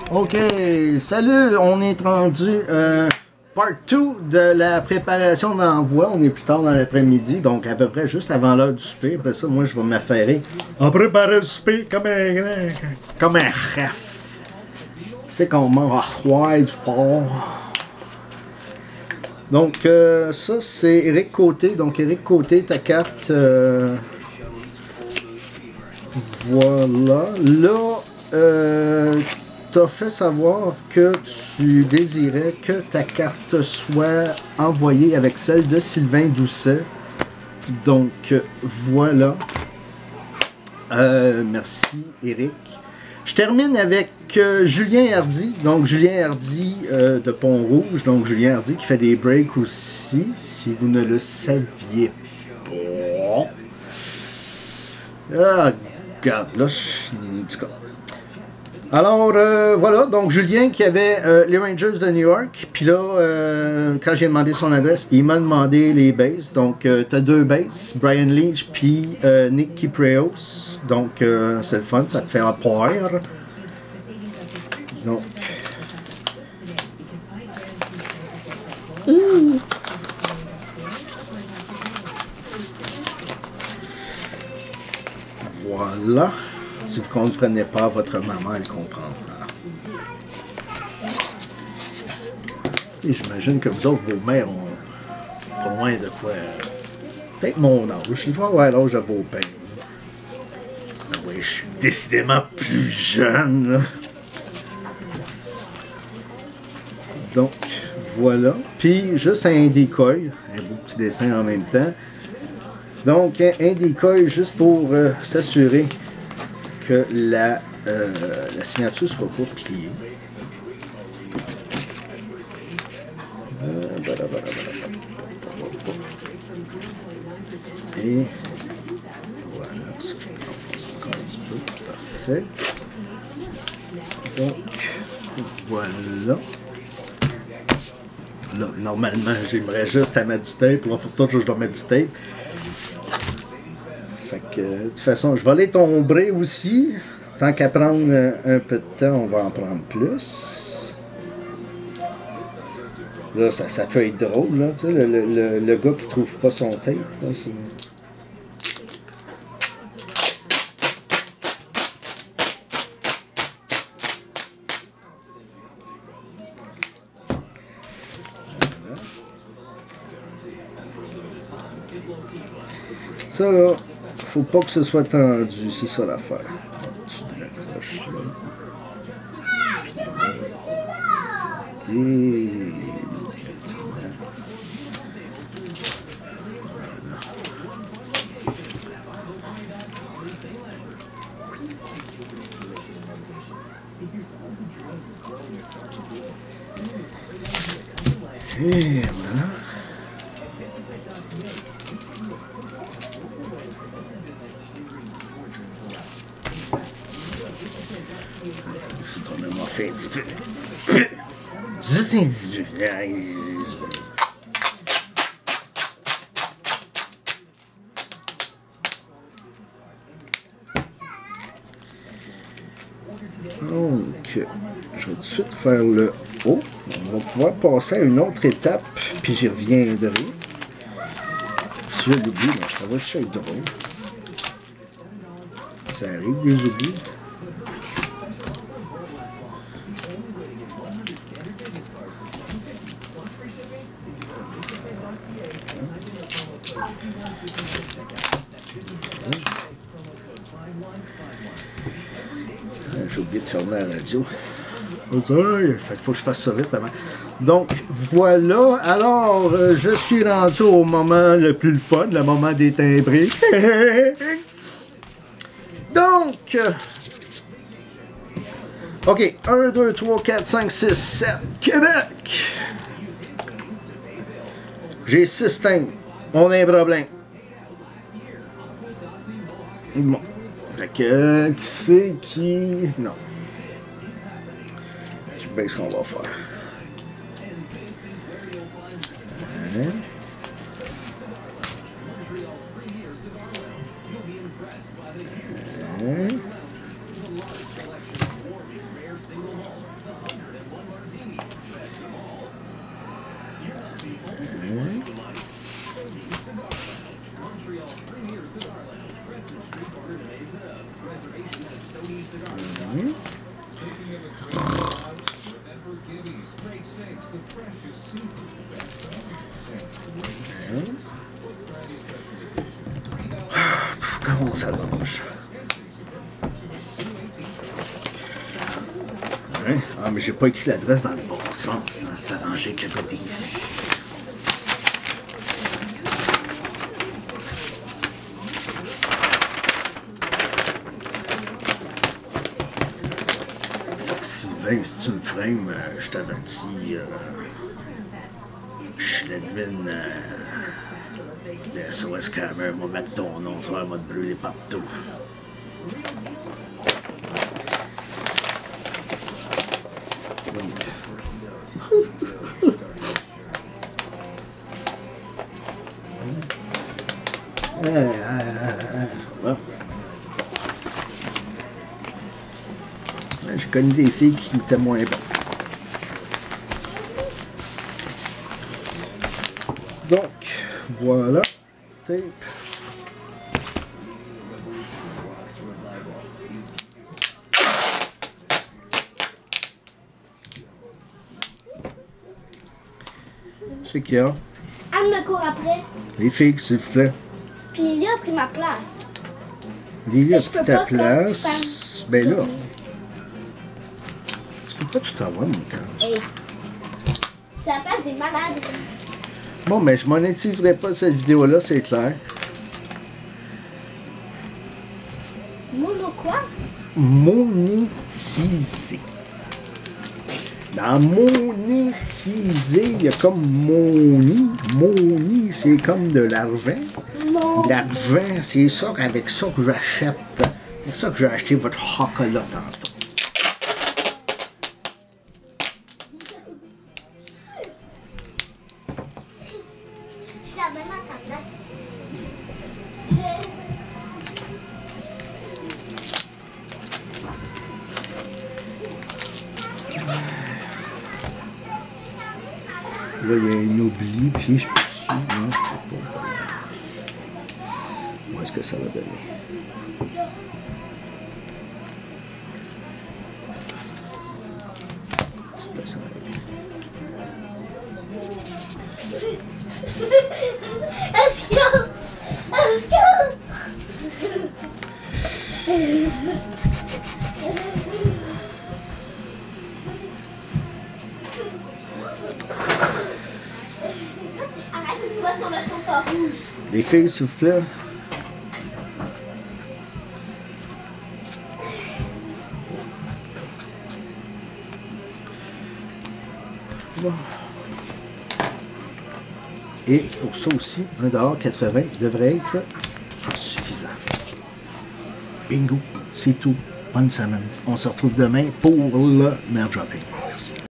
Ok, salut, on est rendu part 2 de la préparation d'envoi. On est plus tard dans l'après-midi, donc à peu près juste avant l'heure du souper. Après ça, moi je vais m'affairer à préparer le souper comme un chef. C'est qu'on mange à du porc. Donc ça c'est Éric Côté. Donc Éric Côté, ta carte, voilà. Là, t'as fait savoir que tu désirais que ta carte soit envoyée avec celle de Sylvain Doucet. Donc voilà. Merci Éric. Je termine avec Julien Hardy. Donc Julien Hardy de Pont-Rouge. Donc Julien Hardy qui fait des breaks aussi, si vous ne le saviez pas. Ah, regarde, là, en tout cas. Alors, voilà, donc Julien qui avait les Rangers de New York, puis là, quand j'ai demandé son adresse, il m'a demandé les bases. Donc, tu as deux bases, Brian Leach puis Nick Kypreos. Donc, c'est le fun, ça te fait un poire. Donc. Voilà. Si vous ne comprenez pas, votre maman, elle comprendra. Et j'imagine que vous autres, vos mères ont pas loin de quoi. Peut-être mon âge. Je vais avoir l'âge de vos pères. Ah oui, je suis décidément plus jeune. Là. Donc, voilà. Puis, juste un decoy. Un beau petit dessin en même temps. Donc, un decoy juste pour s'assurer que la signature ne soit pas pliée. Et voilà, ça, encore un petit peu, parfait. Donc, voilà. Là, normalement, j'aimerais juste à mettre du tape. Là, il faut tout que je dois mettre du tape. Fait que, de toute façon, je vais aller tomber aussi. Tant qu'à prendre un peu de temps, on va en prendre plus. Là, ça peut être drôle, là, tu sais, le gars qui trouve pas son tape, là, c'est... Ça, là, faut pas que ce soit tendu, c'est ça l'affaire. Tu l'accroches là. Ok. Et voilà. On m'a fait un petit peu. Juste un petit peu. Donc, je vais tout de suite faire le haut. On va pouvoir passer à une autre étape, puis j'y reviendrai. Si je l'oublie, ça va être drôle. Ça arrive des oublis. J'ai oublié de fermer la radio. Il faut que je fasse ça vite avant. Donc, voilà. Alors, je suis rendu au moment le plus le fun, le moment des timbrés. Donc, OK. 1, 2, 3, 4, 5, 6, 7. Québec! J'ai 6 timbres. On a un problème. Bon. Fait que, qui c'est qui... Non. Je sais bien ce qu'on va faire. Comment ça mange? Hein? Ah, mais j'ai pas écrit l'adresse dans le bon sens. C'est arrangé avec le côté. Sylvain, si tu me frames, je t'avertis, je suis l'admin de SOS Scammer, on va mettre ton nom, tu vas me brûler partout. Je connais des filles qui étaient moins bonnes. Donc, voilà. Tape. C'est qu'il y a. Anne me court après. Les filles, s'il vous plaît. Puis Lily a pris ma place. Lily a Je pris peux ta pas place. Ben là. Tu peux pas tout avoir, mon cœur. Hey. C'est la place des malades. Bon, mais je monétiserai pas cette vidéo-là, c'est clair. Mono quoi? Monétiser. Dans monétiser, il y a comme money. Money, c'est comme de l'argent. Non. De l'argent, c'est ça avec ça que j'achète. C'est ça que j'ai acheté votre chocolat tantôt. Je la mets à ta place. Là, il y a un oubli, puis je peux dessus. Non, je peux pas. Où est-ce que ça va donner? Petite place à Est-ce que... Arrête, tu vas sur le sofa rouge. Les filles, s'il vous plaît. Bon. Et pour ça aussi, 1,80 $ devrait être suffisant. Bingo, c'est tout. Bonne semaine. On se retrouve demain pour le mail dropping.